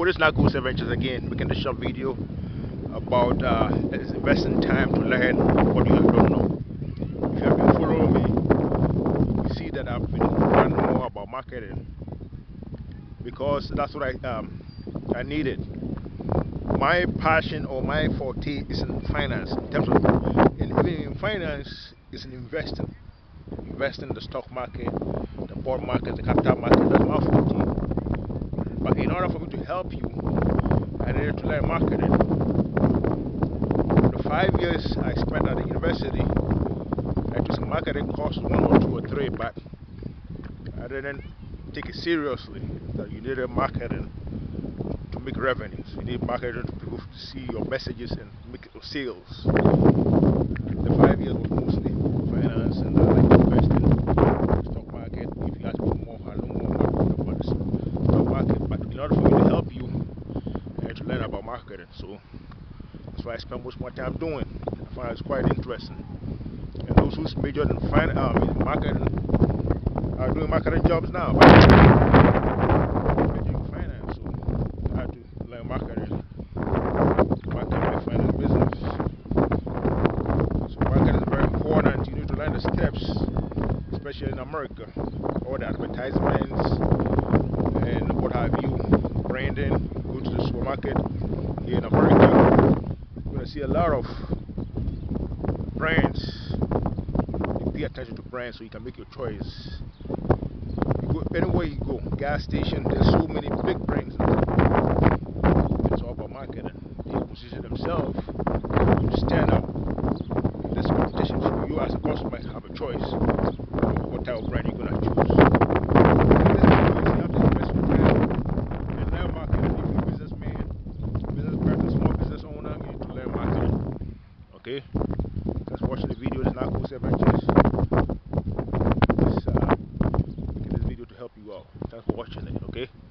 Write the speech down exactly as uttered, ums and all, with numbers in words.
this is Narcos Adventures again, making this short video about uh, investing time to learn what you don't know. If you have been following me, you see that I've been learning more about marketing because that's what I um I needed. My passion or my forte is in finance. In terms of, in, even in finance, is in investing, investing in the stock market, the bond market, the capital market. That's my forte. But in order for me to help you, I needed to learn marketing. The five years I spent at the university, I took some marketing courses, one or two or three, but I didn't take it seriously. That you needed marketing to make revenues. You need marketing to people to see your messages and make sales. The five years was mostly finance and uh, like investing in the stock market. If you ask me more, I know more about the stock market. But in order for me to help you, I had to learn about marketing. So that's why I spend most of my time doing. I find it's quite interesting. And those who's majored in, fin um, in marketing are doing marketing jobs now. But learn marketing, marketing and finance business. So marketing is very important. You need to learn the steps, especially in America. All the advertisements and what have you, branding. Go to the supermarket here in America, you're going to see a lot of brands. You pay attention to brands so you can make your choice. You go anywhere you go, gas station, there's so many big brands now. Marketing. They position themselves to stand out in this competition. So you as a customer have a choice of what type of brand you're going to choose. This is you have to invest in brand and learn marketing. If you're a businessman, business person, small business owner, you need to learn marketing. Okay? Thanks for watching the video. This is Narcos Adventures. This, uh, making this video to help you out. Thanks for watching it. Okay?